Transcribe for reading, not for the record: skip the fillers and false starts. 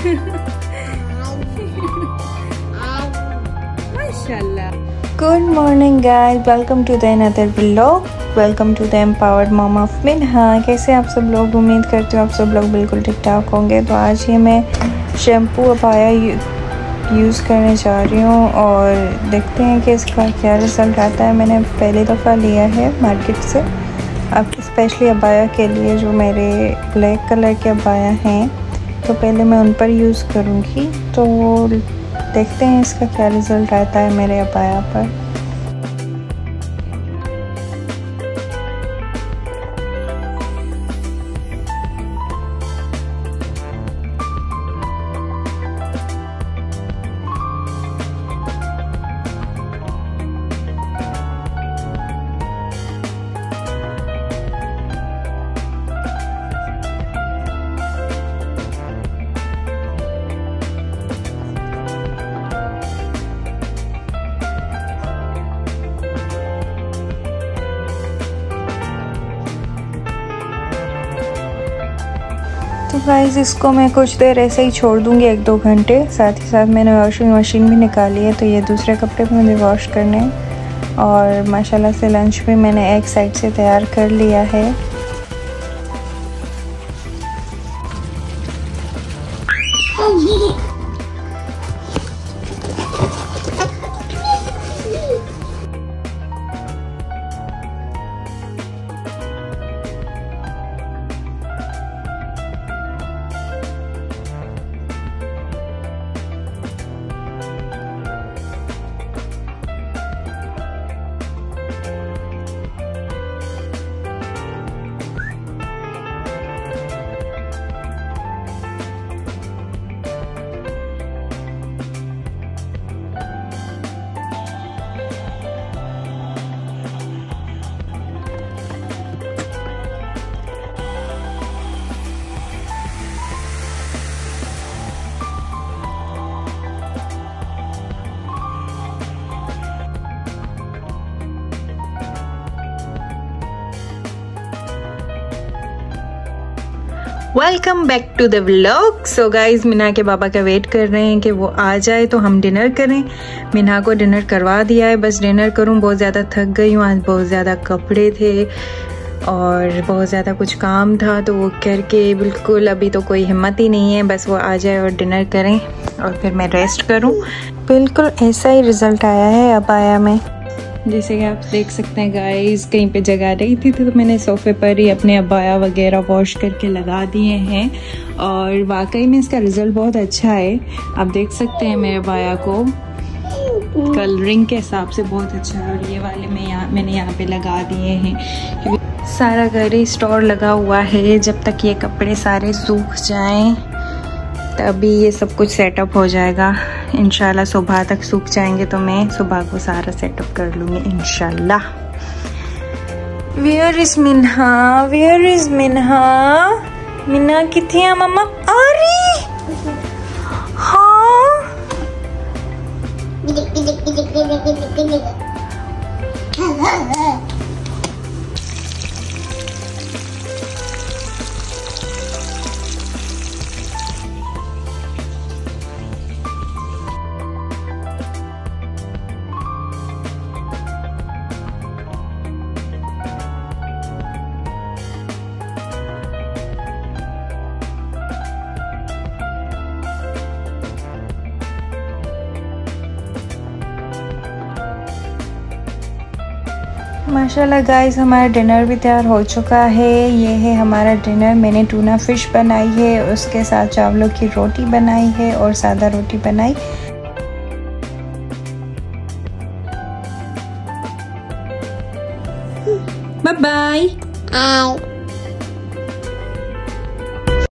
माशाल्लाह। Good morning guys, welcome to the another vlog, welcome to the empowered mom of Minha. कैसे आप सब लोग? उम्मीद करती हूँ आप सब लोग बिल्कुल ठीक ठाक होंगे। तो आज ये मैं शैम्पू अबाया यूज़ करने जा रही हूँ और देखते हैं कि इसका क्या रिज़ल्ट आता है। मैंने पहली दफ़ा लिया है मार्केट से, अब स्पेशली अबाया के लिए जो मेरे ब्लैक कलर के अबाया हैं, तो पहले मैं उन पर यूज़ करूँगी। तो देखते हैं इसका क्या रिज़ल्ट आता है मेरे अबाया पर। तो गाइस इसको मैं कुछ देर ऐसे ही छोड़ दूँगी, 1-2 घंटे। साथ ही साथ मैंने वॉशिंग मशीन भी निकाली है, तो ये दूसरे कपड़े भी मुझे वॉश करने हैं। और माशाल्लाह से लंच भी मैंने एक साइड से तैयार कर लिया है। Welcome back to the vlog. So guys Minha के पापा का वेट कर रहे हैं कि वो आ जाए तो हम डिनर करें। मिन्हा को डिनर करवा दिया है, बस डिनर करूं। बहुत ज़्यादा थक गई हूँ, आज बहुत ज़्यादा कपड़े थे और बहुत ज़्यादा कुछ काम था, तो वो करके बिल्कुल अभी तो कोई हिम्मत ही नहीं है। बस वो आ जाए और डिनर करें और फिर मैं रेस्ट करूँ। बिल्कुल ऐसा ही रिज़ल्ट आया है अबाया में, जैसे कि आप देख सकते हैं गाइस। कहीं पे जगह रही थी तो मैंने सोफे पर ही अपने अबाया वगैरह वॉश करके लगा दिए हैं और वाकई में इसका रिज़ल्ट बहुत अच्छा है। आप देख सकते हैं मेरे अबाया को कलरिंग के हिसाब से बहुत अच्छा है। और ये वाले मैंने यहाँ पे लगा दिए हैं क्योंकि सारा घर ही स्टोर लगा हुआ है। जब तक ये कपड़े सारे सूख जाएं तभी ये सब कुछ सेटअप हो जाएगा। इंशाल्लाह सुबह तक सूख जाएंगे तो मैं सुबह को सारा सेटअप कर लूँगी इंशाल्लाह। Where is Minha? Where is Minha? Minha कितनी है मम्मा? अरे हाँ, माशाल्लाह गाइस हमारा डिनर भी तैयार हो चुका है। ये है हमारा डिनर। मैंने टूना फिश बनाई है, उसके साथ चावलों की रोटी बनाई है और सादा रोटी बनाई। Bye bye.